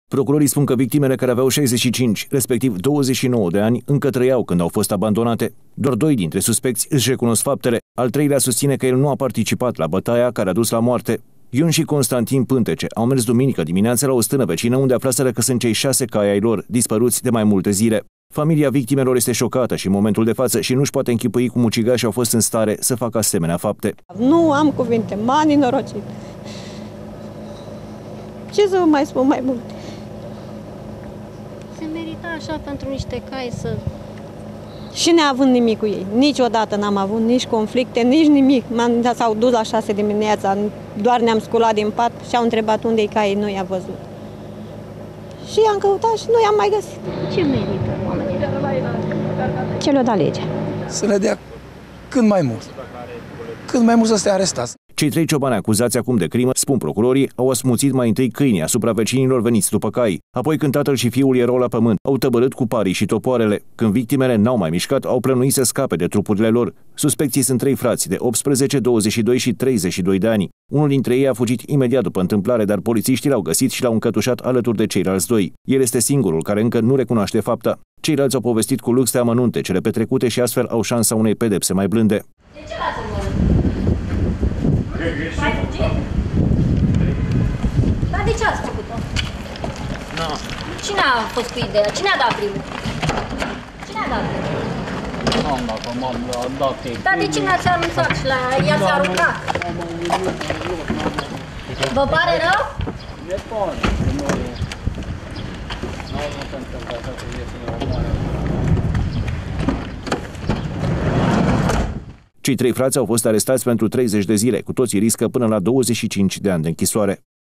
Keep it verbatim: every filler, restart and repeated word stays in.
Procurorii spun că victimele, care aveau șaizeci și cinci, respectiv douăzeci și nouă de ani, încă trăiau când au fost abandonate. Doar doi dintre suspecți își recunosc faptele, al treilea susține că el nu a participat la bătaia care a dus la moarte. Ion și Constantin Pântece au mers duminică dimineața la o stână vecină, unde aflaseră că sunt cei șase cai ai lor, dispăruți de mai multe zile. Familia victimelor este șocată și în momentul de față și nu-și poate închipui cum ucigașii au fost în stare să facă asemenea fapte. Nu am cuvinte, m-a nenorocit. Ce să vă mai spun mai mult? Se merita așa pentru niște cai să... Și neavând nimic cu ei. Niciodată n-am avut nici conflicte, nici nimic. S-au dus la șase dimineața, doar ne-am sculat din pat și au întrebat unde-i caii, nu i-a văzut. Și i-am căutat și nu i-am mai găsit. Ce merită oamenii? Ce le-o da legea? Să le dea cât mai mult. Cât mai mult să stea arestați. Cei trei ciobani acuzați acum de crimă, spun procurorii, au asmuțit mai întâi câinii asupra vecinilor veniți după cai. Apoi, când tatăl și fiul erau la pământ, au tăbărât cu parii și topoarele. Când victimele n-au mai mișcat, au plănuit să scape de trupurile lor. Suspecții sunt trei frați de optsprezece, douăzeci și doi și treizeci și doi de ani. Unul dintre ei a fugit imediat după întâmplare, dar polițiștii l-au găsit și l-au încătușat alături de ceilalți doi. El este singurul care încă nu recunoaște fapta. Ceilalți au povestit cu lux de amănunte cele petrecute și astfel au șansa unei pedepse mai blânde. De ce l-ați omorât? Mai fugit? Dar de ce ați făcut-o? Nu. Cine a fost cu ideea? Cine a dat primul? Cine a dat primul? Am dat, m-am dat ei. Dar de ce n-ați anunțat și la ea s-a aruncat? Vă pare rău? Ne pare. Nu, nu se întâmplă așa, trebuie să ne omoare. Cei trei frați au fost arestați pentru treizeci de zile, cu toții riscă până la douăzeci și cinci de ani de închisoare.